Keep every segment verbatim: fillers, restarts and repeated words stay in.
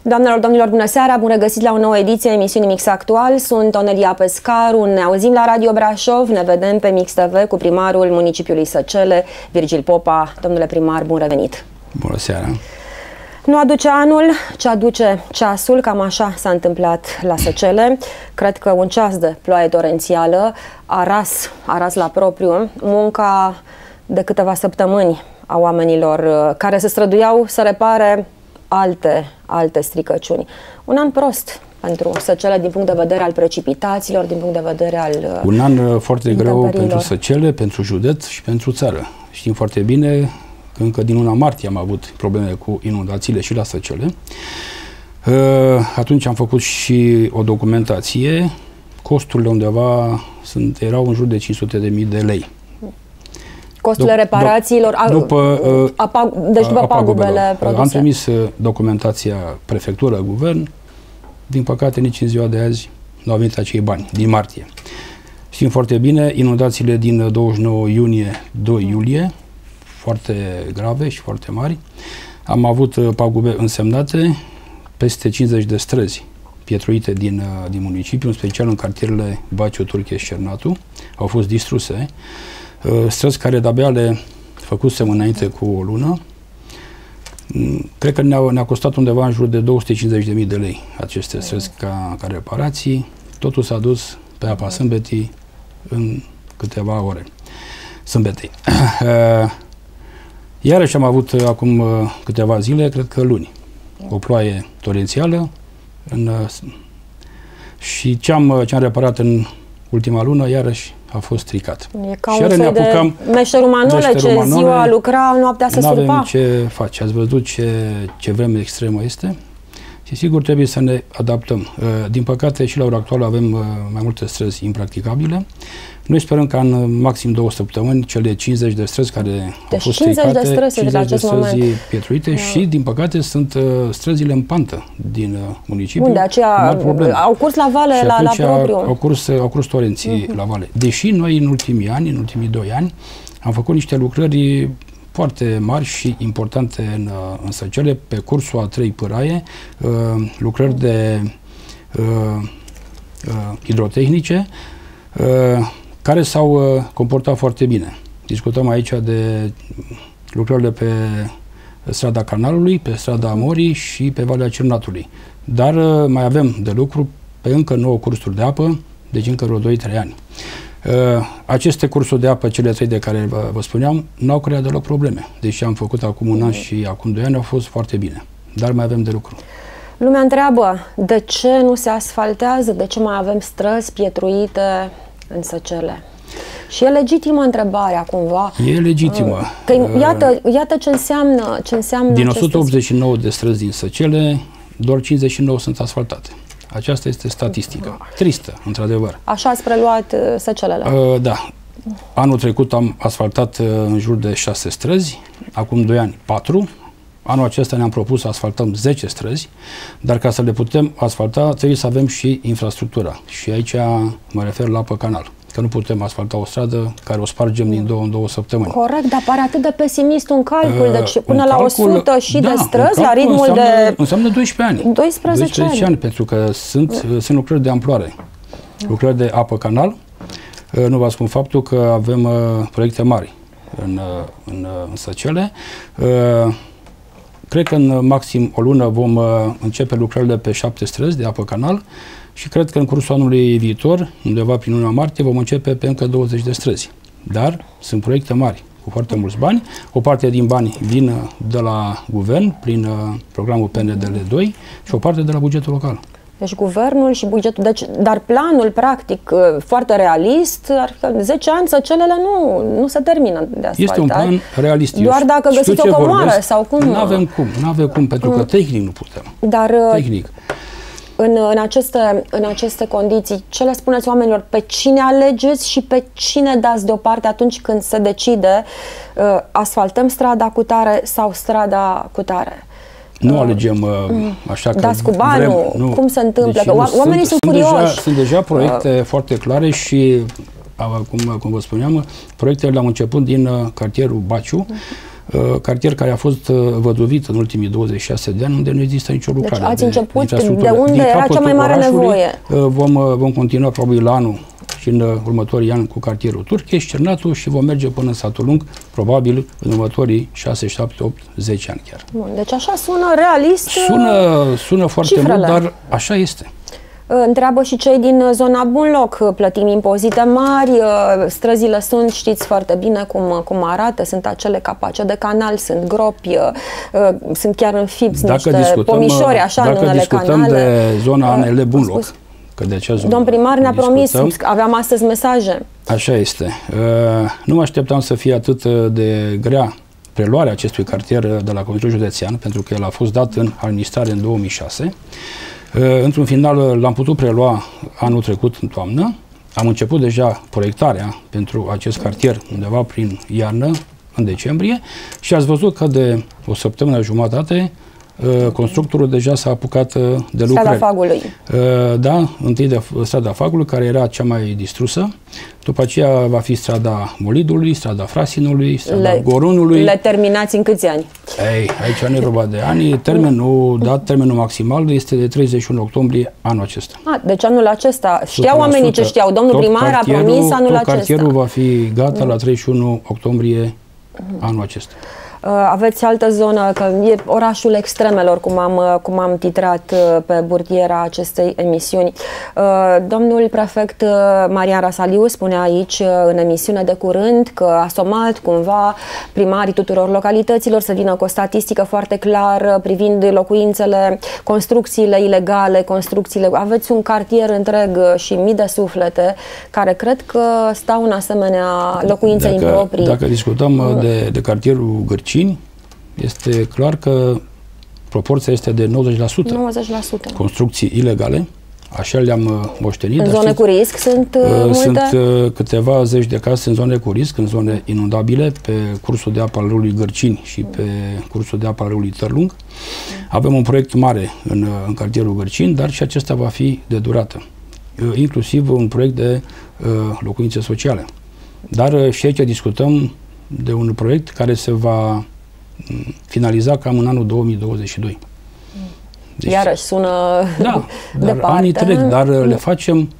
Doamnelor, domnilor, bună seara! Bun regăsit la o nouă ediție a emisiunii Mix Actual. Sunt Onelia Pescaru, ne auzim la Radio Brașov, ne vedem pe Mix T V cu primarul municipiului Săcele, Virgil Popa. Domnule primar, bun revenit! Bună seara! Nu aduce anul, ce aduce ceasul, cam așa s-a întâmplat la Săcele. Cred că un ceas de ploaie torențială a ras, a ras la propriu munca de câteva săptămâni a oamenilor care se străduiau să repare alte, alte stricăciuni. Un an prost pentru Săcele din punct de vedere al precipitațiilor, din punct de vedere al Un an foarte greu pentru Săcele, pentru județ și pentru țară. Știm foarte bine că încă din luna martie am avut probleme cu inundațiile și la Săcele. Atunci am făcut și o documentație. Costurile undeva sunt, erau în jur de cinci sute de mii de lei. Costurile do reparațiilor, do după, uh, apag deci după pagubele produse. Am trimis uh, documentația prefectură, guvern. Din păcate, nici în ziua de azi nu au venit acei bani, din martie. Știm foarte bine, inundațiile din douăzeci și nouă iunie, doi iulie, foarte grave și foarte mari. Am avut uh, pagube însemnate, peste cincizeci de străzi pietruite din, uh, din municipiu, în special în cartierele Baciu, Turche și Cernatu, au fost distruse. Străzi care de-abia le făcusem înainte cu o lună. Cred că ne-a ne costat undeva în jur de două sute cincizeci de mii de lei aceste străzi ca, ca reparații. Totul s-a dus pe apa sâmbetii în câteva ore. Sâmbetei. Iarăși am avut acum câteva zile, cred că luni, o ploaie torențială în, și ce am, ce am reparat în ultima lună, iarăși a fost stricat. E ca un soi de meșterul Manole, ce ziua lucra, noaptea se surpa. Nu avem ce face. Ați văzut ce, ce vreme extremă este și sigur trebuie să ne adaptăm. Din păcate și la ora actuală avem mai multe străzi impracticabile. Noi sperăm ca în maxim două săptămâni cele cincizeci de străzi care deci au fost stricate, de străzi, cincizeci de străzi pietruite și din păcate sunt uh, străzile în pantă din uh, municipiu. Bun, de aceea au curs la vale, și la, la propriu. Au curs, au curs torenții uh-huh. la vale. Deși noi în ultimii ani, în ultimii doi ani, am făcut niște lucrări foarte mari și importante în, în Săcele, pe cursul a trei pâraie, uh, lucrări de uh, uh, hidrotehnice, uh, care s-au uh, comportat foarte bine. Discutăm aici de lucrările pe strada Canalului, pe strada Amorii și pe Valea Cernatului. Dar uh, mai avem de lucru pe încă nouă cursuri de apă, deci încă vreo doi trei ani. Uh, aceste cursuri de apă, cele trei de care vă, vă spuneam, n-au creat deloc probleme. Deși am făcut acum un an și acum doi ani, au fost foarte bine. Dar mai avem de lucru. Lumea întreabă, de ce nu se asfaltează, de ce mai avem străzi pietruite în Săcele? Și e legitimă întrebarea, cumva. E legitimă. Că, iată, iată ce înseamnă, ce înseamnă din o sută optzeci și nouă de străzi din Săcele, doar cincizeci și nouă sunt asfaltate. Aceasta este statistica. Tristă, într-adevăr. Așa ați preluat uh, Săcelele? Uh, da. Anul trecut am asfaltat uh, în jur de șase străzi, acum doi ani patru. Anul acesta ne-am propus să asfaltăm zece străzi, dar ca să le putem asfalta trebuie să avem și infrastructura. Și aici mă refer la apă canal. Că nu putem asfalta o stradă care o spargem din două în două săptămâni. Corect, dar pare atât de pesimist un calcul, uh, deci până la calcul, o sută și da, de străzi, la ritmul înseamnă, de... Înseamnă doisprezece ani. doisprezece, doisprezece ani, pentru că sunt, uh. sunt lucrări de amploare. Uh. Lucrări de apă canal. Uh, nu vă spun faptul că avem uh, proiecte mari în, uh, în, uh, în Săcele. Uh, Cred că în maxim o lună vom uh, începe lucrările pe șapte străzi de apă canal și cred că în cursul anului viitor, undeva prin luna martie, vom începe pe încă douăzeci de străzi. Dar sunt proiecte mari, cu foarte mulți bani. O parte din bani vin de la guvern, prin uh, programul P N D L doi și o parte de la bugetul local. Deci guvernul și bugetul, deci, dar planul practic foarte realist, zece ani Săcelele nu, nu se termină de asfaltat. Este un plan realist. Doar dacă găsiți o comoară sau cum? Nu avem cum, nu avem cum, pentru că tehnic nu putem. Dar tehnic. În, în, aceste, în aceste condiții, ce le spuneți oamenilor? Pe cine alegeți și pe cine dați deoparte atunci când se decide uh, asfaltăm strada cu tare sau strada cu tare? Nu alegem uh, așa că dați cu banul, vrem, nu. Cum se întâmplă? Deci, că oamenii sunt, sunt curioși. Deja, sunt deja proiecte uh. foarte clare și, cum, cum vă spuneam, proiectele le-am început din uh, cartierul Baciu. Uh. cartier care a fost văduvit în ultimii douăzeci și șase de ani, unde nu există nicio lucrare. Deci ați început de, de unde era cea mai mare nevoie? Vom, vom continua probabil la anul și în următorii ani cu cartierul Turcheș, Cernatul și vom merge până în Satul Lung, probabil în următorii șase, șapte, opt, zece ani chiar. Bun, deci așa sună realist. Sună, sună foarte cifrele. mult, dar așa este. Întreabă și cei din zona Bunloc, plătim impozite mari, străzile sunt, știți foarte bine cum, cum arată, sunt acele capace de canal, sunt gropi, sunt chiar în fipți niște pomișori așa în unele canale. Dacă discutăm de zona A N L Bunloc, că de acea zonă domn primar ne-a promis, aveam astăzi mesaje. Așa este. Nu mă așteptam să fie atât de grea preluarea acestui cartier de la Comitetul Județean, pentru că el a fost dat în administrare în două mii șase. Într-un final l-am putut prelua anul trecut în toamnă. Am început deja proiectarea pentru acest cartier undeva prin iarnă, în decembrie, și ați văzut că de o săptămână jumătate constructorul deja s-a apucat de lucrări. Strada Fagului. Da, întâi de strada Fagului, care era cea mai distrusă. După aceea va fi strada Molidului, strada Frasinului, strada le, Gorunului. Le terminați în câți ani? Ei, aici nu e vorba de ani. Termenul, dat, termenul maximal este de treizeci și unu octombrie anul acesta. A, deci anul acesta. Știau oamenii ce știau. Domnul primar a promis anul acesta. Cartierul va fi gata la treizeci și unu octombrie anul acesta. Aveți altă zonă, că e orașul extremelor, cum am, cum am titrat pe burtiera acestei emisiuni. Domnul prefect Marian Rasaliu spunea aici în emisiune de curând că a somat cumva primarii tuturor localităților să vină cu o statistică foarte clară privind locuințele, construcțiile ilegale, construcțiile. Aveți un cartier întreg și mii de suflete care cred că stau în asemenea locuințe dacă, improprii. Dacă discutăm mm. de, de cartierul Gârcini, este clar că proporția este de nouăzeci la sută. nouăzeci la sută. Construcții ilegale, așa le-am moștenit. În zone știți, cu risc sunt uh, multe? Sunt uh, câteva zeci de case în zone cu risc, în zone inundabile, pe cursul de apă al râului Gârcini și pe cursul de apă al râului Târlung. Avem un proiect mare în, în cartierul Gârcini, dar și acesta va fi de durată. Uh, inclusiv un proiect de uh, locuințe sociale. Dar uh, și aici discutăm de un proiect care se va finaliza cam în anul două mii douăzeci și doi. Deci, iarăși sună da, dar departe. Anii trec, dar le facem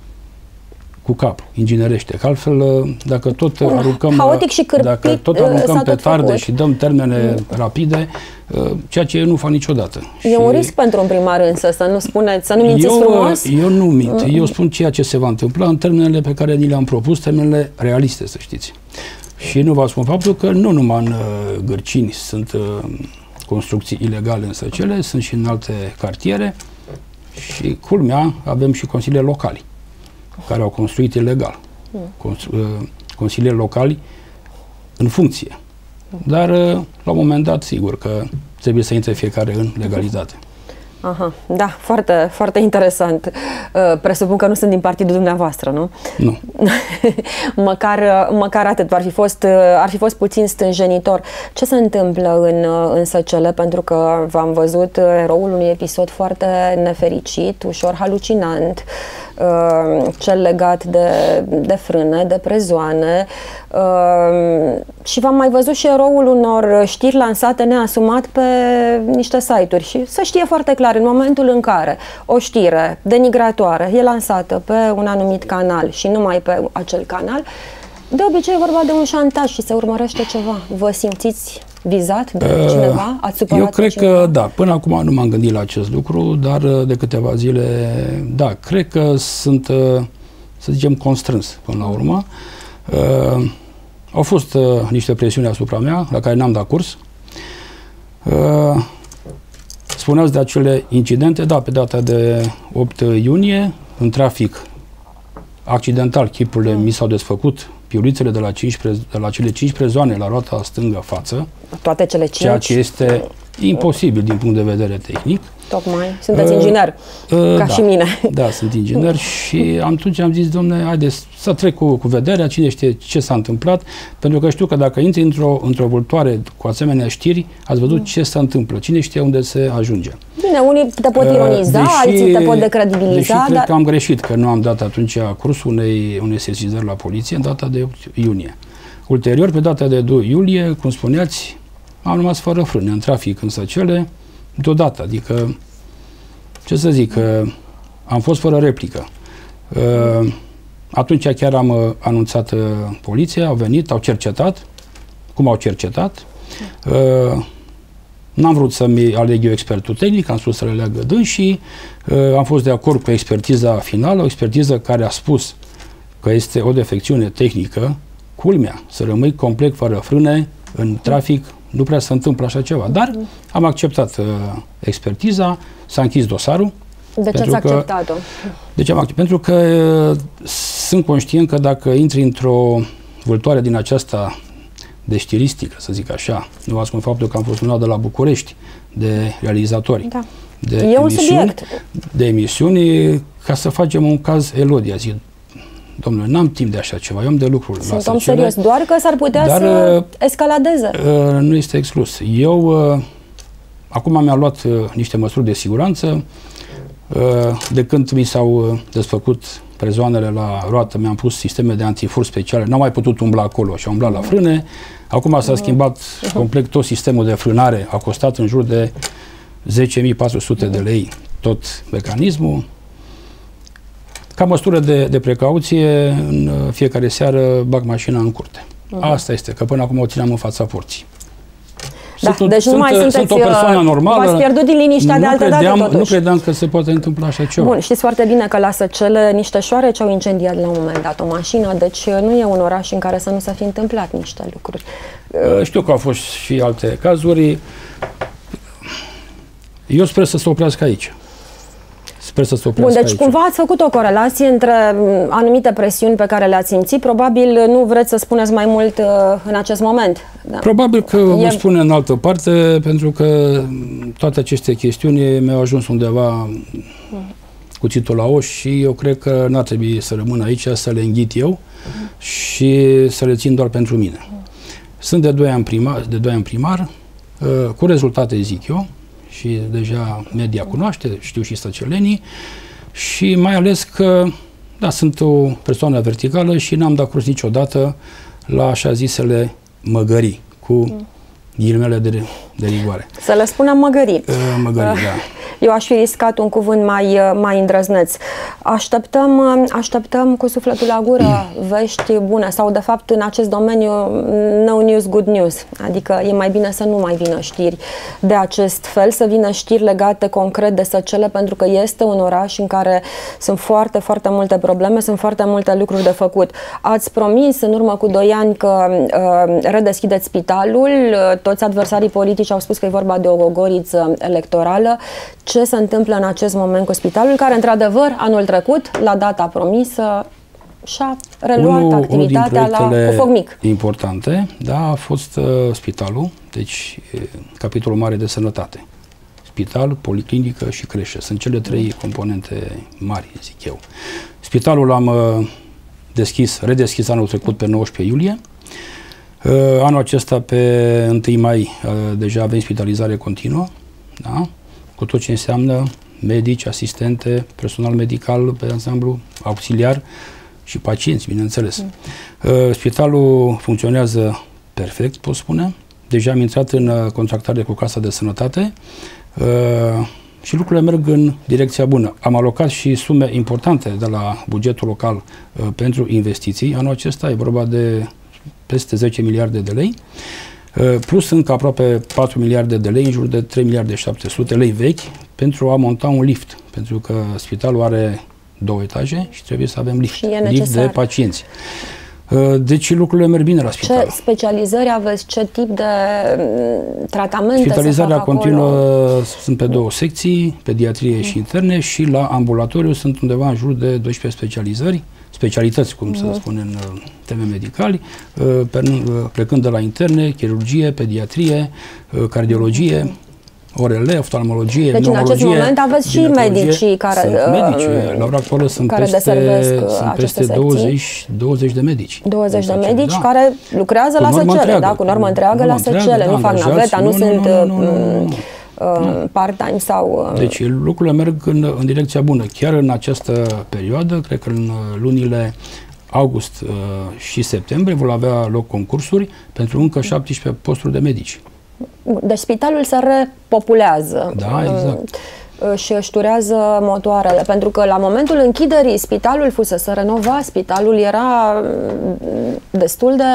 cu cap, inginerește. Că altfel, dacă tot aruncăm, haotic și cârpit, dacă tot aruncăm petarde și dăm termene mm. rapide, ceea ce eu nu fac niciodată. E și un risc pentru un primar însă, să nu spuneți, să nu mințiți eu, frumos? Eu nu mint. Mm. Eu spun ceea ce se va întâmpla în termenele pe care ni le-am propus, termenele realiste, să știți. Și nu vă spun faptul că nu numai în uh, Gârcini sunt uh, construcții ilegale în Săcele, sunt și în alte cartiere și, culmea, avem și consilieri locali care au construit ilegal. Mm. Constru uh, consilieri locali în funcție. Dar, uh, la un moment dat, sigur că trebuie să intre fiecare în legalitate. Aha, da, foarte, foarte interesant. Uh, presupun că nu sunt din partidul dumneavoastră, nu? Nu. măcar, măcar atât, ar fi fost, ar fi fost puțin stânjenitor. Ce se întâmplă în, în Săcele? Pentru că v-am văzut eroul unui episod foarte nefericit, ușor halucinant, uh, cel legat de, de frâne, de prezoane, uh, și v-am mai văzut și eroul unor știri lansate neasumat pe niște site-uri și să știe foarte clar, în momentul în care o știre denigratoare e lansată pe un anumit canal și numai pe acel canal, de obicei e vorba de un șantaj și se urmărește ceva. Vă simțiți vizat de uh, cineva? Ați supărat Eu cred cineva? că da. Până acum nu m-am gândit la acest lucru, dar de câteva zile, da, cred că sunt, să zicem, constrâns până la urmă. Uh, au fost uh, niște presiuni asupra mea, la care n-am dat curs. Uh, Spuneați de acele incidente, da, pe data de opt iunie, în trafic, accidental, chipurile mm. mi s-au desfăcut, piulițele de la, cincisprezece, de la cele cincisprezece zone la roata stângă față. Toate cele cinci? Ceea ce este imposibil din punct de vedere tehnic. Tocmai. Sunteți uh, inginer, uh, ca da, și mine. Da, sunt inginer și atunci am zis, dom'le, haideți să trec cu, cu vederea, cine știe ce s-a întâmplat, pentru că știu că dacă intri într-o într-o vultoare cu asemenea știri, ați văzut mm. ce se întâmplă, cine știe unde se ajunge. Bine, unii te pot ironiza, uh, deși, alții te pot decredibiliza. Deși dar... cred că am greșit, că nu am dat atunci cursul unei, unei sesizări la poliție în data de opt iunie. Ulterior, pe data de doi iulie, cum spuneați, am rămas fără frâne în trafic în Săcele, deodată, adică, ce să zic, am fost fără replică. Atunci chiar am anunțat poliția, au venit, au cercetat, cum au cercetat. N-am vrut să-mi aleg eu expertul tehnic, am spus să le leagă dânsii, am fost de acord cu expertiza finală, o expertiză care a spus că este o defecțiune tehnică, culmea, să rămâi complet fără frâne în trafic, nu prea se întâmplă așa ceva, dar am acceptat uh, expertiza, s-a închis dosarul. De ce ați acceptat-o? De ce am acceptat? Pentru că uh, sunt conștient că dacă intri într-o vâltoare din aceasta de știristică, să zic așa, nu ascund faptul că am fost luat de la București, de realizatori, da. de, e emisiuni, un subiect. de emisiuni, ca să facem un caz Elodia, zic, domnule, n-am timp de așa ceva, eu am de lucru. Sunt om serios, doar că s-ar putea dar, să escaladeze. Uh, nu este exclus. Eu, uh, acum mi-am luat uh, niște măsuri de siguranță, uh, de când mi s-au desfăcut prezoanele la roată, mi-am pus sisteme de antifur speciale, n-am mai putut umbla acolo și am umblat la frâne. Acum s-a schimbat uh-huh. complet tot sistemul de frânare, a costat în jur de zece mii patru sute de lei tot mecanismul. Ca măsură de, de precauție, în fiecare seară bag mașina în curte. Uh-huh. Asta este, că până acum o țineam în fața porții. Da, sunt, deci nu sunt, mai sunteți, sunt o persoană normală. V-ați pierdut din liniștea de altă credeam, dată, Nu credeam că se poate întâmpla așa ceva. Bun, știți foarte bine că la Săcele niște șoareci au incendiat la un moment dat o mașină, deci nu e un oraș în care să nu se fi întâmplat niște lucruri. Știu că au fost și alte cazuri. Eu sper să se oprească aici. Sper să se oprească Bun, deci aici. cumva ați făcut o corelație între anumite presiuni pe care le-ați simțit. Probabil nu vreți să spuneți mai mult uh, în acest moment. Da. Probabil că e... vă spune în altă parte, pentru că toate aceste chestiuni mi-au ajuns undeva cuțitul la oș și eu cred că n-ar trebui să rămân aici, să le înghit eu și să le țin doar pentru mine. Sunt de doi ani primar, de doi ani primar uh, cu rezultate, zic eu, și deja media cunoaște, știu și săcelenii, și mai ales că, da, sunt o persoană verticală și n-am dat curs niciodată la așa zisele măgării, cu mm. ghilimele de, de rigoare. Să le spunem măgării. Uh, măgării, uh, da. Eu aș fi riscat un cuvânt mai, mai îndrăzneț. Așteptăm, așteptăm cu sufletul la gură mm. vești bune sau, de fapt, în acest domeniu no news, good news. Adică e mai bine să nu mai vină știri de acest fel, să vină știri legate concret de Săcele, pentru că este un oraș în care sunt foarte, foarte multe probleme, sunt foarte multe lucruri de făcut. Ați promis în urmă cu doi ani că uh, redeschideți spitalul, toți adversarii politici au spus că e vorba de o gogoriță electorală. Ce se întâmplă în acest moment cu spitalul, care, într-adevăr, anul trecut, la data promisă, și-a reluat unul, activitatea unul la, cu foc mic? Importante, da, a fost uh, spitalul, deci e, capitolul mare de sănătate. Spital, policlinică și creșă. Sunt cele trei componente mari, zic eu. Spitalul l-am uh, deschis, redeschis anul trecut pe nouăsprezece iulie. Uh, anul acesta, pe întâi mai, uh, deja avem spitalizare continuă, da? Cu tot ce înseamnă medici, asistente, personal medical pe ansamblu, auxiliar și pacienți, bineînțeles. Mm. Uh, spitalul funcționează perfect, pot spune. Deja am intrat în uh, contractare cu Casa de Sănătate uh, și lucrurile merg în direcția bună. Am alocat și sume importante de la bugetul local uh, pentru investiții. Anul acesta e vorba de peste zece miliarde de lei. Plus încă aproape patru miliarde de lei, în jur de trei miliarde șapte sute lei vechi, pentru a monta un lift. Pentru că spitalul are două etaje și trebuie să avem lift, lift de pacienți. Deci lucrurile merg bine la spital. Ce specializări aveți? Ce tip de tratamente? Spitalizarea continuă sunt pe două secții, pediatrie mm. și interne, și la ambulatoriu sunt undeva în jur de doisprezece specializări, specialități, cum mm. se spune în termeni medicali, plecând de la interne, chirurgie, pediatrie, cardiologie, mm. O R L, oftalmologie, deci în acest moment aveți și medicii care, sunt medici. La ora actuală sunt care peste, sunt peste douăzeci, douăzeci de medici. douăzeci de medici, da, care lucrează la Săcele, da, cu normă întreagă la Săcele, nu fac naveta, nu sunt part-time sau... Deci lucrurile merg în, în direcția bună. Chiar în această perioadă, cred că în lunile august uh, și septembrie vor avea loc concursuri pentru încă șaptesprezece posturi de medici. Deci spitalul se repopulează. Da, exact. Și își turează motoarele, pentru că la momentul închiderii spitalul fusese renovat, spitalul era destul de,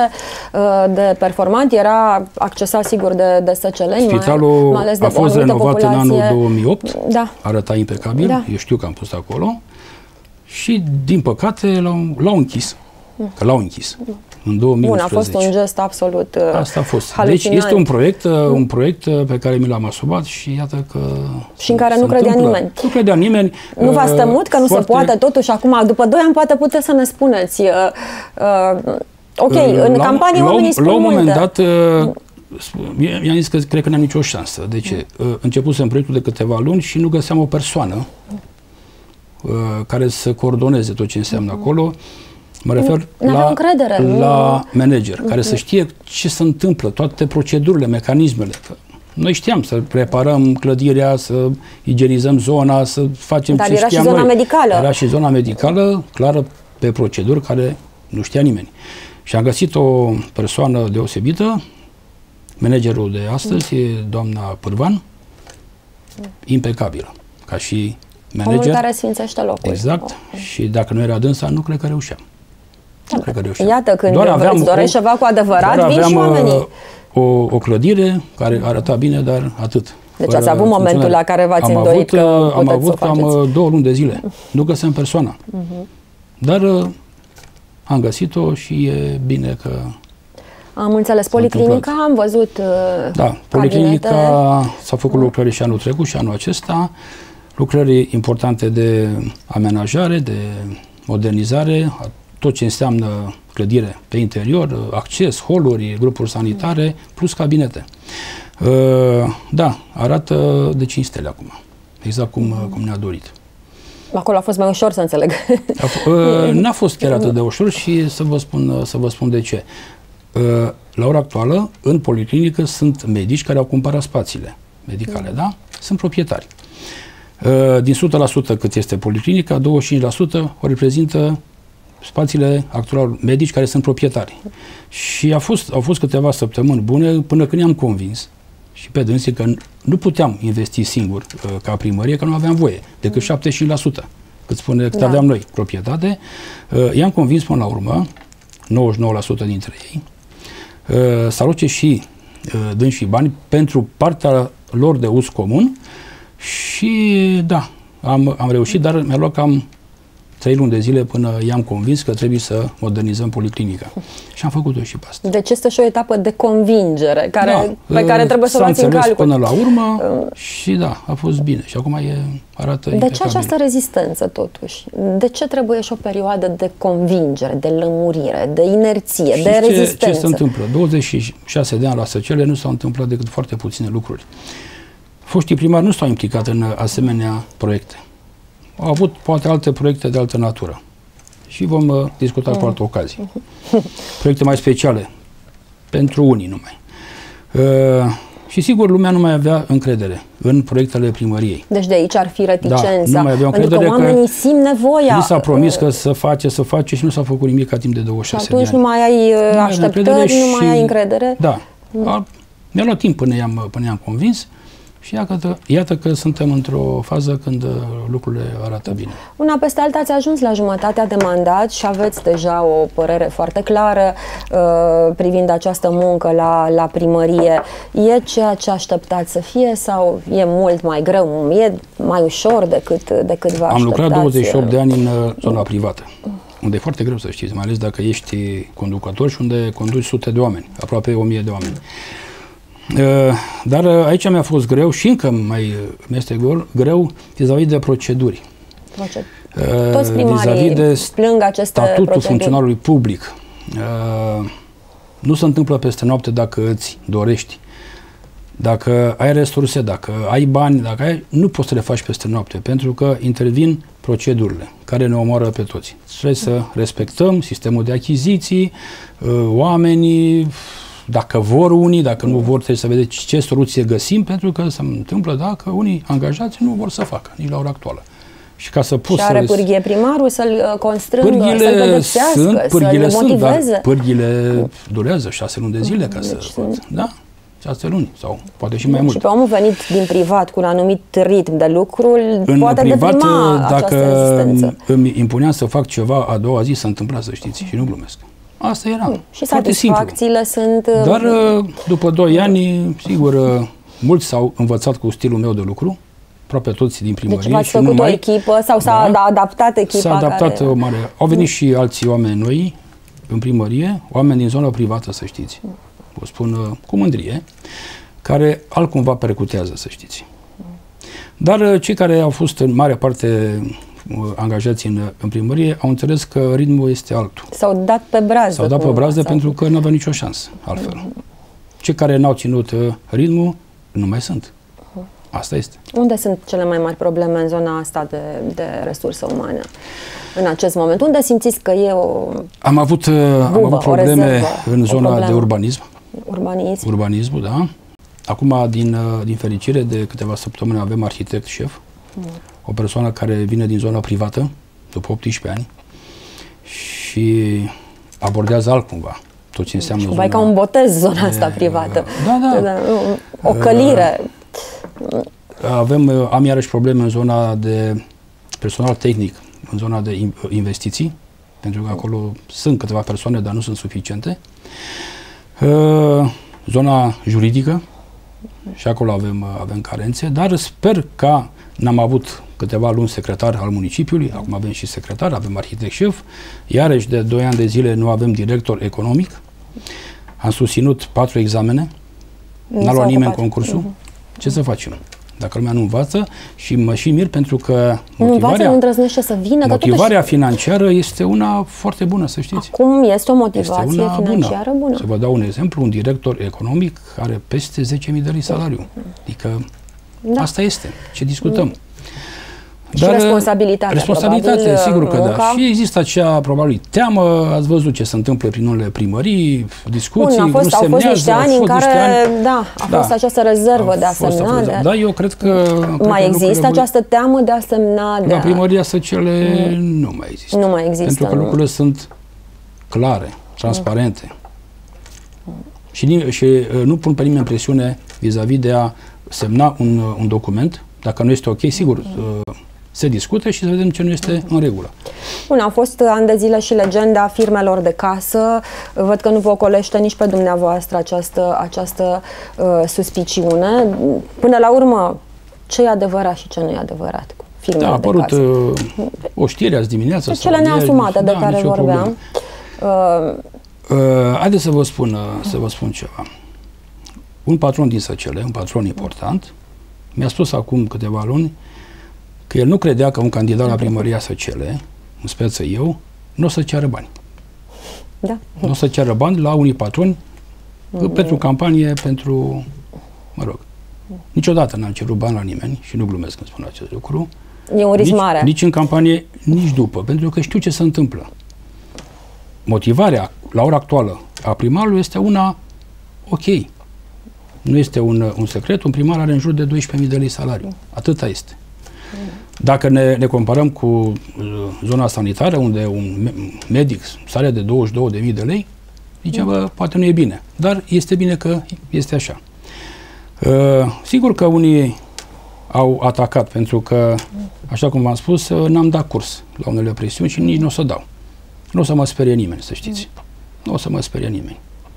de performant, era accesat sigur de, de săceleni. Spitalul mai, mai ales de a fost renovat populație. În anul două mii opt, da. Arăta impecabil, da. Eu știu că am pus acolo și din păcate l-au închis, că l-au închis. În două mii unsprezece. Bun, a fost un gest absolut uh, Asta a fost. halucinant. Deci este un proiect, un proiect pe care mi l-am asumat și iată că și în care nu credea întâmplă. nimeni. Nu credea nimeni. Nu v-ați temut că nu foarte... se poate totuși acum, după doi ani, poate puteți să ne spuneți. Uh, uh, ok, uh, în la, campanie la, oamenii spun la un multe. moment dat, uh, i-am zis că cred că n-am nicio șansă. De ce? Uh, începusem proiectul de câteva luni și nu găseam o persoană uh, care să coordoneze tot ce înseamnă uh-huh. acolo. Mă refer la, încredere, la manager, care uh-huh. să știe ce se întâmplă, toate procedurile, mecanismele. Noi știam să preparăm clădirea, să igienizăm zona, să facem Dar ce era știam și zona noi. medicală. Era și zona medicală, clară pe proceduri, care nu știa nimeni. Și am găsit o persoană deosebită, managerul de astăzi, uh-huh. doamna Pârvan, uh-huh. impecabilă, ca și manager. Omul care sfințește locul. Exact. Oh. Și dacă nu era dânsa, nu cred că reușeam. Nu cred că reușeam. Iată, când doar aveam îți dorești ceva cu adevărat, vin și oamenii. O, o clădire care arăta bine, dar atât. Deci ați avut momentul la care v-ați îndoit că Am avut cam două luni de zile. Nu găseam persoana. Uh-huh. Dar uh, am găsit-o și e bine că am înțeles. Policlinica, am văzut uh, Da, Policlinica s-a făcut lucrări și anul trecut și anul acesta. Lucrări importante de amenajare, de modernizare, tot ce înseamnă clădire pe interior, acces, holuri, grupuri sanitare, plus cabinete. Uh, da, arată de cinci stele acum, exact cum, mm. cum ne-a dorit. Acolo a fost mai ușor să înțeleg. Uh, n-a fost chiar atât de ușor și să vă spun, să vă spun de ce. Uh, la ora actuală, în policlinică sunt medici care au cumpărat spațiile medicale, mm. da? Sunt proprietari. Uh, din o sută la sută cât este policlinica, douăzeci și cinci la sută o reprezintă spațiile actual medici care sunt proprietari. Și a fost, au fost câteva săptămâni bune până când i-am convins și pe dânsii că nu puteam investi singur uh, ca primărie, că nu aveam voie, decât șaptezeci și cinci la sută, cât spune, cât da. aveam noi proprietate. Uh, i-am convins până la urmă, nouăzeci și nouă la sută dintre ei, uh, să aloce și uh, dânsii bani pentru partea lor de uz comun și da, am, am reușit, dar mi-a luat cam trei luni de zile până i-am convins că trebuie să modernizăm policlinica. Și am făcut-o și pe asta. Deci este și o etapă de convingere care, da, pe care trebuie să o luați în calcul. până la urmă și da, a fost bine. Și acum e, arată De ce această rezistență totuși? De ce trebuie și o perioadă de convingere, de lămurire, de inerție, și de ce, rezistență? Ce se întâmplă? douăzeci și șase de ani la Săcele nu s-au întâmplat decât foarte puține lucruri. Foștii primari nu s-au implicat în asemenea proiecte. Au avut poate alte proiecte de altă natură. Și vom uh, discuta mm. cu altă ocazie. Proiecte mai speciale, pentru unii numai. Uh, și sigur, lumea nu mai avea încredere în proiectele primăriei. Deci de aici ar fi reticența. Da, nu mai avea încredere, pentru că oamenii că simt nevoia. Li s-a promis că să face, să face și nu s-a făcut nimic ca timp de douăzeci și șase de ani. Și atunci nu mai ai uh, așteptări, nu mai ai încredere. Da. Mm. Mi-a luat timp până i-am, până i-am convins. Și iată, iată că suntem într-o fază când lucrurile arată bine. Una peste alta ați ajuns la jumătatea de mandat și aveți deja o părere foarte clară uh, privind această muncă la, la primărie. E ceea ce așteptați să fie sau e mult mai greu? E mai ușor decât, decât vă așteptați? Am lucrat douăzeci și opt de ani în zona privată, unde e foarte greu să știți, mai ales dacă ești conducător și unde conduci sute de oameni, aproape o mie de oameni. Dar aici mi-a fost greu și încă mai mi-este greu vis-a-vis de proceduri. Toți primarii de plâng aceste statutul proceduri. funcționarului public. Nu se întâmplă peste noapte dacă îți dorești. Dacă ai resurse, dacă ai bani, dacă ai, nu poți să le faci peste noapte, pentru că intervin procedurile care ne omoară pe toți. Trebuie să respectăm sistemul de achiziții, oamenii, dacă vor unii, dacă nu vor, trebuie să vedeți ce soluție găsim, pentru că se întâmplă dacă unii angajați nu vor să facă, nici la ora actuală. Și ca să poți și are să pârghie primarul să-l constrângă, să-l pedepsească, să-l motiveze? Dar pârghile durează șase luni de zile ca deci să... Sunt... Da? șase luni sau poate și mai mult. Și pe omul venit din privat cu un anumit ritm de lucru în poate privat, deprima dacă această îmi impuneam să fac ceva a doua zi, se întâmpla, să știți, și nu glumesc. Asta era. Hmm. Și satisfacțiile sunt... Dar după doi ani, sigur, mulți s-au învățat cu stilul meu de lucru, aproape toți din primărie. Deci v-ați și făcut numai, o echipă sau s-a da, adaptat echipa? S-a adaptat care... o mare... Au venit și alții oameni noi în primărie, oameni din zona privată, să știți. Vă spun cu mândrie, care altcumva percutează, să știți. Dar cei care au fost în mare parte angajați în, în primărie au înțeles că ritmul este altul. S-au dat pe brazdă. S-au dat pe brazdă pentru că nu aveau nicio șansă altfel. Cei care n-au ținut ritmul nu mai sunt. Asta este. Unde sunt cele mai mari probleme în zona asta de, de resurse umane? În acest moment, unde simțiți că e o Am avut, bubă, am avut probleme rezervă, în zona problemă. de urbanism. Urbanism. Urbanismul, da. Acum, din, din fericire, de câteva săptămâni avem arhitect șef, mm. o persoană care vine din zona privată, după optsprezece ani, și abordează altcumva tot ce înseamnă zona... ca un botez zona de, asta privată. Da, da. O călire. Avem, am iarăși probleme în zona de personal tehnic, în zona de investiții, pentru că acolo sunt câteva persoane, dar nu sunt suficiente. Zona juridică, și acolo avem, avem carențe, dar sper că n-am avut câteva luni secretar al municipiului, acum avem și secretar, avem arhitect șef, iarăși de doi ani de zile nu avem director economic, am susținut patru examene, n-a luat nimeni concursul, uh-huh. Ce să facem? Dacă lumea nu învață, și mă și mir pentru că nu învață, nu îndrăznește să vină. Motivarea totuși... financiară este una foarte bună, să știți. Acum este o motivație este una financiară bună. bună. Să vă dau un exemplu, un director economic are peste zece mii de lei salariu. Adică da. Asta este, ce discutăm. Mm. Și Dar, responsabilitatea, responsabilitate, probabil, sigur că munca. da. Și există acea, probabil, teamă, ați văzut ce se întâmplă prin unele primării, discuții, Bun, a fost, nu au fost niște ani în care, ani, da, a fost da, această rezervă de a semna. De... Da, eu cred că... Mai există această teamă de a semna? De la a... primăria Săcele mm. nu mai există. Nu mai există. Pentru că nu. lucrurile sunt clare, transparente. Mm. Și, și nu pun pe nimeni presiune vis-a-vis de a semna un, un document. Dacă nu este ok, sigur, mm. se discută și să vedem ce nu este în regulă. Bun, au fost ani de zile și legenda firmelor de casă. Văd că nu vă ocolește nici pe dumneavoastră această, această uh, suspiciune. Până la urmă, ce e adevărat și ce nu e adevărat cu firmele da, a apărut, de casă? Uh, o știre azi dimineață. De cele neasumate de da, care vorbeam. Uh, uh, haideți să vă spun, uh, să vă spun ceva. Un patron din Săcele, un patron important, mi-a spus acum câteva luni că el nu credea că un candidat la primăria Săcele, în speță eu, nu o să ceară bani. Da. Nu o să ceară bani la unii patroni mm. pentru campanie, pentru... mă rog. Niciodată n-am cerut bani la nimeni și nu glumesc când spun acest lucru. E un risc nici, mare. Nici în campanie, nici după, pentru că știu ce se întâmplă. Motivarea, la ora actuală, a primarului este una ok. Nu este un, un secret, un primar are în jur de doisprezece mii de lei salariu. Atâta este. Dacă ne, ne comparăm cu uh, zona sanitară, unde un medic sare de douăzeci și două de mii de lei, zicem, bă, poate nu e bine. Dar este bine că este așa. Uh, sigur că unii au atacat, pentru că, așa cum v-am spus, uh, n-am dat curs la unele presiuni și nici nu o să dau. Nu o să mă sperie nimeni, să știți. Nu o să mă sperie nimeni.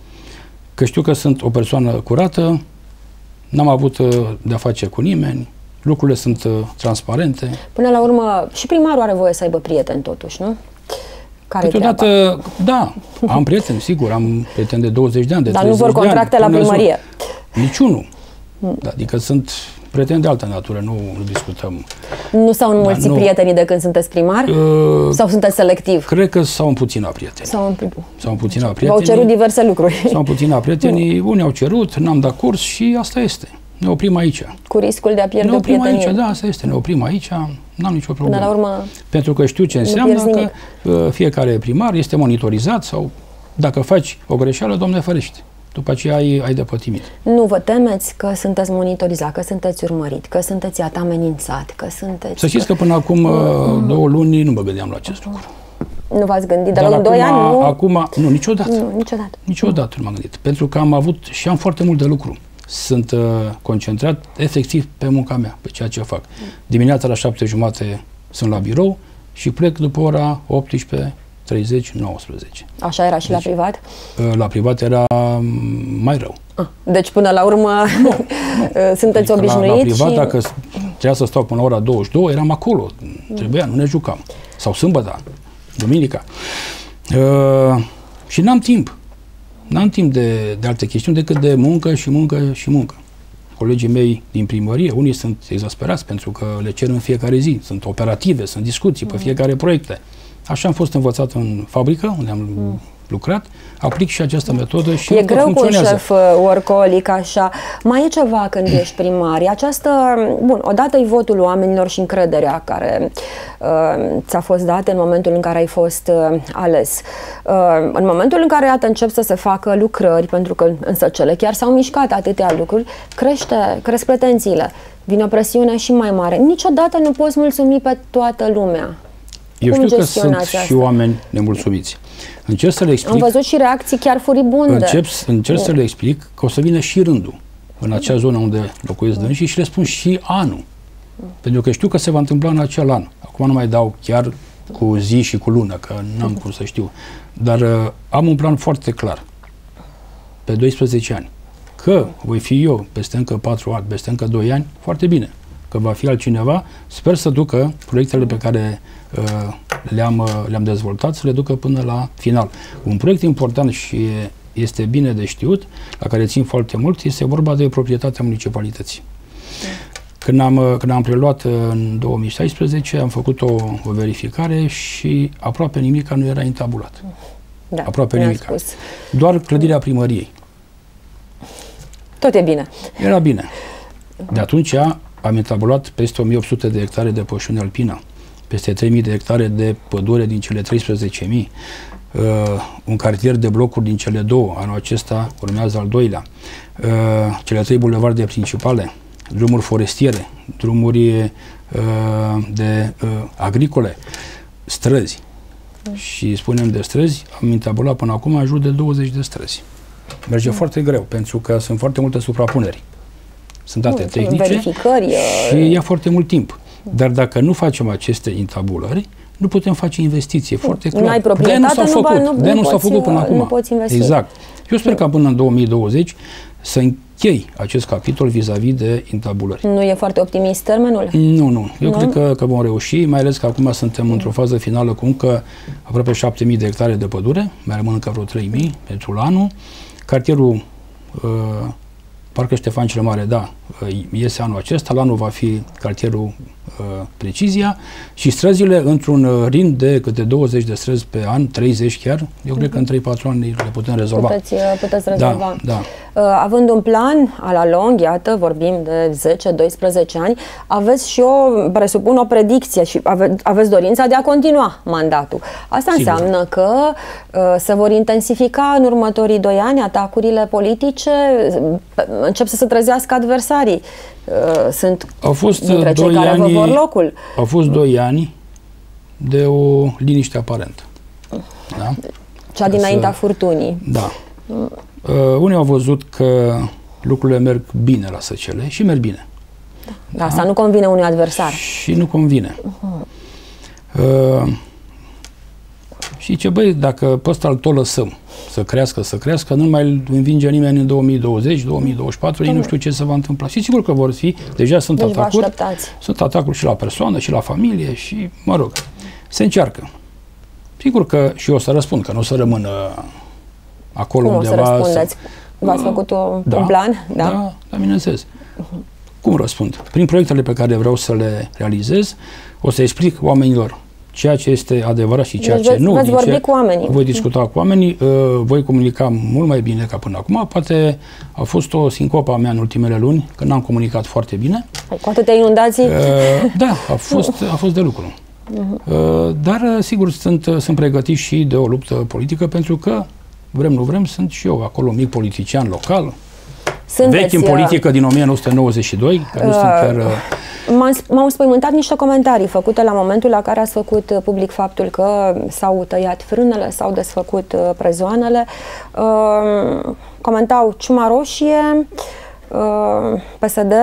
Că știu că sunt o persoană curată, n-am avut uh, de-a face cu nimeni, lucrurile sunt uh, transparente. Până la urmă, și primarul are voie să aibă prieteni totuși, nu? Care Câteodată, da, am prieteni, sigur, am prieteni de douăzeci de ani, de Dar nu vor contracte la primărie. Niciunul. Da, adică sunt prieteni de altă natură, nu, nu discutăm. Nu s-au înmulțit prietenii de când sunteți primar? Uh, Sau sunteți selectiv? Cred că s-au împuținat prietenii. S-au împuținat prietenii. V-au cerut diverse lucruri. S-au împuținat prietenii, unii au cerut, n-am dat curs și asta este. Ne oprim aici. Cu riscul de a pierde ne oprim o prietenie. Aici, da, asta este. Ne oprim aici, n-am nicio problemă. Până la urmă, pentru că știu ce înseamnă că uh, fiecare primar este monitorizat sau dacă faci o greșeală, Doamne ferește. După aceea ai, ai de pătimit. Nu vă temeți că sunteți monitorizat, că sunteți urmărit, că sunteți amenințat, că sunteți... Să știți că, că până acum mm. două luni nu mă gândeam la acest lucru. Nu v-ați gândit? Dar în doi ani nu? Acum, nu, niciodată. Nu, niciodată. Niciodată nu m-am gândit. Pentru că am avut și am foarte mult de lucru. sunt uh, concentrat efectiv pe munca mea, pe ceea ce fac. Dimineața la șapte jumate sunt la birou și plec după ora optsprezece treizeci nouăsprezece. Așa era și deci, la privat? Uh, la privat era mai rău. Ah, deci până la urmă nu, nu. sunteți adică obișnuiți? La, la privat, și... dacă trebuia să stau până la ora douăzeci și două, eram acolo. Trebuia, nu ne jucam. Sau sâmbătă, duminica. Uh, și n-am timp. N-am timp de, de alte chestiuni decât de muncă și muncă și muncă. Colegii mei din primărie, unii sunt exasperați pentru că le cer în fiecare zi. Sunt operative, sunt discuții pe fiecare proiecte. Așa am fost învățat în fabrică, unde am mm. lucrat, aplic și această metodă și e greu cu un șef workaholic așa. Mai e ceva când ești primar. Această, bun, odată e votul oamenilor și încrederea care uh, ți-a fost dată în momentul în care ai fost uh, ales. Uh, în momentul în care, iată, încep să se facă lucrări, pentru că însă cele chiar s-au mișcat atâtea lucruri, crește, cresc pretențiile. Vine o presiune și mai mare. Niciodată nu poți mulțumi pe toată lumea. Eu știu că sunt asta? și oameni nemulțumiți. Încerc să le explic... Am văzut și reacții chiar furibunde. Încep, încerc să le explic că o să vină și rândul în acea zonă unde locuiesc mm. și, și le spun și anul. Mm. Pentru că știu că se va întâmpla în acel an. Acum nu mai dau chiar cu zi și cu lună, că n-am mm. cum să știu. Dar uh, am un plan foarte clar. Pe doisprezece ani. Că voi fi eu peste încă patru ani, peste încă doi ani, foarte bine. Că va fi altcineva, sper să ducă proiectele pe care uh, le-am uh, le-am dezvoltat, să le ducă până la final. Un proiect important și este bine de știut, la care țin foarte mult, este vorba de proprietatea municipalității. Când am, uh, când am preluat uh, în două mii șaisprezece, am făcut o, o verificare și aproape nimic nu era intabulat. Da, aproape nimic. Doar clădirea primăriei. Tot e bine. Era bine. De atunci am intabulat peste o mie opt sute de hectare de pășune alpină, peste trei mii de hectare de pădure din cele treisprezece mii, uh, un cartier de blocuri din cele două, anul acesta urmează al doilea, uh, cele trei bulevarde principale, drumuri forestiere, drumuri uh, de uh, agricole, străzi. Mm. Și spunem de străzi, am intabulat până acum în jur de douăzeci de străzi. Merge mm. foarte greu, pentru că sunt foarte multe suprapuneri. Sunt date nu, tehnice verificări, și ia foarte mult timp. Dar dacă nu facem aceste intabulări, nu putem face investiție. Foarte clar. N-ai proprietate, de nu s-au făcut, nu, de nu s-au făcut până acum. Nu poți investi. Exact. Eu sper ca până în două mii douăzeci să închei acest capitol vis-a-vis de intabulări. Nu e foarte optimist termenul? Nu, nu. Eu nu? cred că, că vom reuși, mai ales că acum suntem într-o fază finală cu încă aproape șapte mii de hectare de pădure, mai rămân încă vreo trei mii pentru anul. Cartierul uh, Parcă Ștefan cel Mare, da, iese anul acesta, la anul va fi cartierul uh, Precizia și străzile într-un uh, rind de câte douăzeci de străzi pe an, treizeci chiar, eu uh-huh. cred că în trei patru ani le putem rezolva. Puteți, puteți rezolva. Da, da. Uh, având un plan a la lung, iată, vorbim de zece doisprezece ani, aveți și o, presupun, o predicție și ave, aveți dorința de a continua mandatul. Asta Sigur. înseamnă că uh, se vor intensifica în următorii doi ani atacurile politice, încep să se trezească adversarii. Uh, sunt au fost dintre cei care ani, vă vor locul. Au fost doi ani de o liniște aparentă. Da? Cea dinaintea să... furtunii. Da. Uh, unii au văzut că lucrurile merg bine la Săcele și merg bine. Da. Asta nu convine unui adversar. Și nu convine. Uh-huh. Uh, și ce băi, dacă pe ăsta îl tot lăsăm să crească, să crească, nu mai învinge nimeni în două mii douăzeci, două mii douăzeci și patru, ei nu știu ce se va întâmpla. Și sigur că vor fi, deja sunt deci atacuri, sunt atacuri și la persoană, și la familie, și, mă rog, se încearcă. Sigur că și eu o să răspund, că nu o să rămână acolo Cum undeva. Cum o să răspundeți? V-ați făcut un, da, un plan? Da, da, da, bineînțeles. Uh-huh. Cum răspund? Prin proiectele pe care vreau să le realizez, o să explic oamenilor ceea ce este adevărat și ceea deci ce veți, nu. Veți vorbi cu oamenii. Voi discuta cu oamenii, uh, voi comunica mult mai bine ca până acum. Poate a fost o sincopă a mea în ultimele luni, când n-am comunicat foarte bine. Cu atâtea inundații? Uh, da, a fost, a fost de lucru. Uh-huh. Uh, dar, sigur, sunt, sunt pregătit și de o luptă politică, pentru că, vrem, nu vrem, sunt și eu acolo mic politician local. Sunteți, vechi în politică din o mie nouă sute nouăzeci și doi, că nu uh, sunt chiar... M-au înspăimântat niște comentarii făcute la momentul la care ați făcut public faptul că s-au tăiat frânele, s-au desfăcut prezoanele. Uh, comentau ciuma roșie, P S D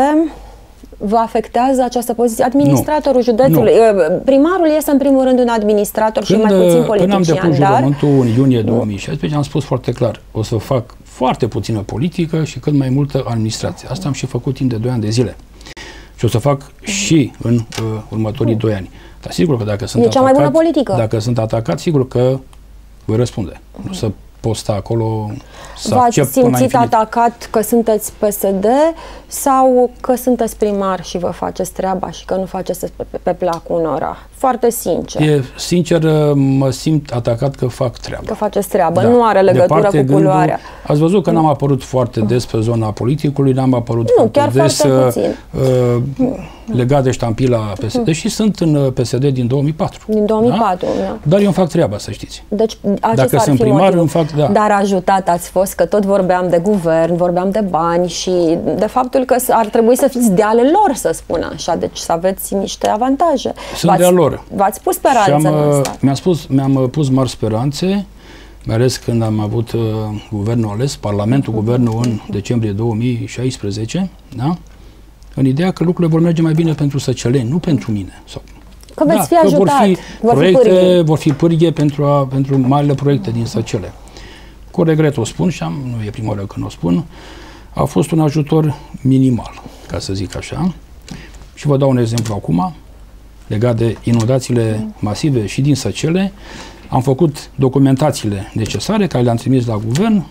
vă afectează această poziție? Administratorul nu. județului, nu. primarul este în primul rând un administrator când, și mai puțin politician. Când am depus dar... jurământul în iunie două mii șaisprezece, am spus foarte clar, o să fac foarte puțină politică și cât mai multă administrație. Asta am și făcut timp de doi ani de zile. Și o să fac și în uh, următorii doi ani. Dar sigur că dacă sunt e cea atacat, mai bună politică. Dacă sunt atacat, sigur că voi răspunde. Uh-huh. Nu să pot sta acolo să V-ați simțit atacat că sunteți P S D sau că sunteți primar și vă faceți treaba și că nu faceți pe, pe placul unora? Foarte sincer. E, sincer, mă simt atacat că fac treaba. Că faceți treaba. Da. Nu are legătură Departe cu culoarea. Gândul, ați văzut că n-am apărut foarte des pe zona politicului, n-am apărut nu, foarte chiar des foarte uh, legat de ștampila P S D, deși sunt în P S D din două mii patru. Din două mii patru, da? Da. Dar eu îmi fac treaba, să știți. Deci, Dacă sunt primar, îmi fac, da. Dar ajutat ați fost, că tot vorbeam de guvern, vorbeam de bani și de faptul că ar trebui să fiți de ale lor, să spun așa, deci să aveți niște avantaje. Sunt de ale lor. V-ați pus speranțe în asta. Mi-am spus, mi-am pus mari speranțe, mai ales când am avut uh, guvernul ales, Parlamentul, guvernul în decembrie două mii șaisprezece, da? În ideea că lucrurile vor merge mai bine pentru săcăleni, nu pentru mine. Sau, că veți da, fi ajutat, vor fi vor proiecte, fi pârghie. vor fi pârghie pentru, a, pentru marile proiecte din Săcele. Cu regret o spun și am, nu e prima oară când o spun, a fost un ajutor minimal, ca să zic așa. Și vă dau un exemplu acum, legat de inundațiile masive și din Săcele. Am făcut documentațiile necesare, care le-am trimis la guvern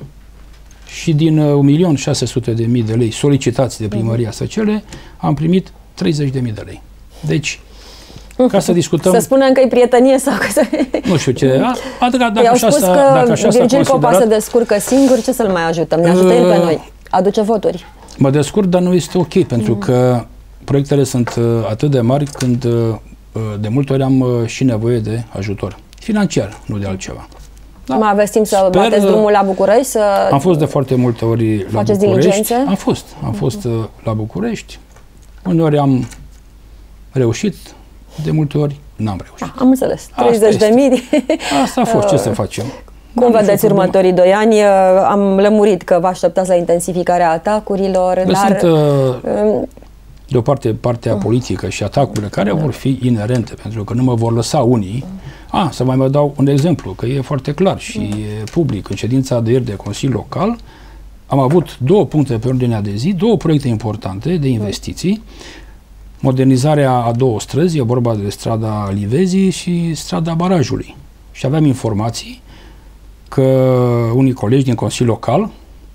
și din un milion șase sute de mii de lei solicitați de primăria Săcele, am primit treizeci de mii de lei. Deci, ca să discutăm... Să spunem că e prietenie sau că... Să... Nu știu ce... A, a, dacă I-au așa spus că dacă așa Virgil Popa se descurcă singur, ce să-l mai ajutăm? Ne ajută uh, el pe noi. Aduce voturi. Mă descurc, dar nu este ok, pentru mm. că proiectele sunt uh, atât de mari când uh, de multe ori am uh, și nevoie de ajutor. Financiar, nu de altceva. Da. Mai aveți timp să Sper, bateți drumul la București? Să am fost de foarte multe ori la faceți București. Diligențe? Am fost. Am fost uh, la București. Uneori am reușit, de multe ori n-am reușit. Ah, am înțeles. treizeci de mii. Asta a fost. Ce să facem? Cum vedeți următorii doi ani? Am lămurit că vă așteptați la intensificarea atacurilor, Le dar... Sunt, uh, de o parte, partea politică și atacurile care vor fi inerente, pentru că nu mă vor lăsa unii. A, să mai mă dau un exemplu, că e foarte clar și e public. În ședința de ieri de Consiliu Local am avut două puncte pe ordinea de zi, două proiecte importante de investiții. Modernizarea a două străzi, e vorba de strada Livezii și strada Barajului. Și aveam informații că unii colegi din Consiliul Local,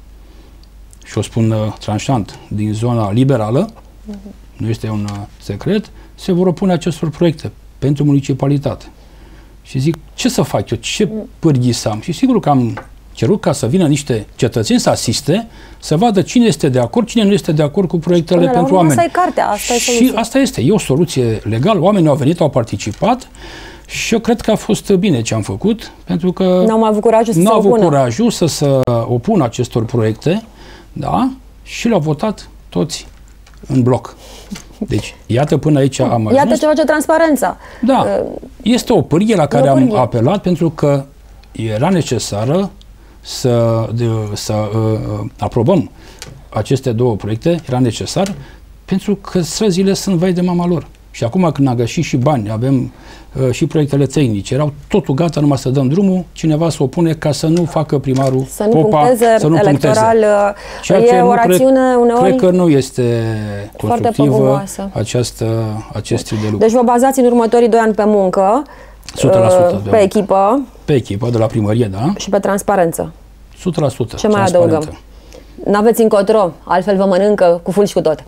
și o spun uh, tranșant, din zona liberală, uh-huh. nu este un uh, secret, se vor opune acestor proiecte pentru municipalitate. Și zic, ce să fac eu? Ce pârghii să am? Și sigur că am cerut ca să vină niște cetățeni să asiste, să vadă cine este de acord, cine nu este de acord cu proiectele Până pentru oameni. Asta e cartea, asta e și asta este, e o soluție legală. Oamenii au venit, au participat și eu cred că a fost bine ce am făcut, pentru că n-au avut curajul să se opună. N-au avut curajul să se opună acestor proiecte, da? Și le-au votat toți în bloc. Deci, iată, până aici am ajuns. Iată ce face transparența. Da, este o pârghie la care am apelat, pentru că era necesară să, de, să uh, aprobăm aceste două proiecte, era necesar, pentru că străzile sunt vai de mama lor. Și acum când am găsit și bani, avem uh, și proiectele tehnice, erau totul gata, numai să dăm drumul, cineva să opune ca să nu facă primarul să nu Popa, puncteze să nu electoral, puncteze. e o rațiune cred, uneori cred că nu este constructivă această, acest tip de lucru. Deci vă bazați în următorii doi ani pe muncă, o sută la sută pe echipă, pe echipă, de la primărie, da? Și pe transparență. o sută la sută. Ce mai adăugăm? N-aveți încotro, altfel vă mănâncă cu ful și cu tot.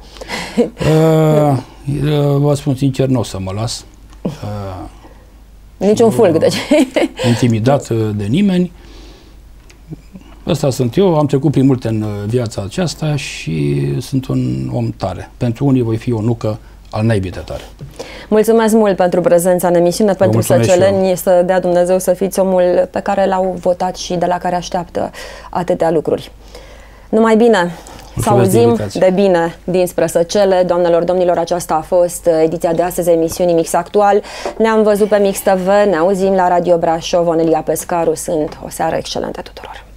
Uh, vă spun sincer, nu o să mă las. Uh, Niciun fulg, deci. Intimidat de nimeni. Ăsta sunt eu, am trecut prin multe în viața aceasta și sunt un om tare. Pentru unii voi fi o nucă al naibii de tare. Mulțumesc mult pentru prezența în emisiune, pentru săceleni, să dea Dumnezeu să fiți omul pe care l-au votat și de la care așteaptă atâtea lucruri. Numai bine! Să auzim de bine dinspre Săcele. Doamnelor, domnilor, aceasta a fost ediția de astăzi a emisiunii Mix Actual. Ne-am văzut pe Mix T V, ne auzim la Radio Brașov. Onelia Pescaru, sunt o seară excelentă tuturor!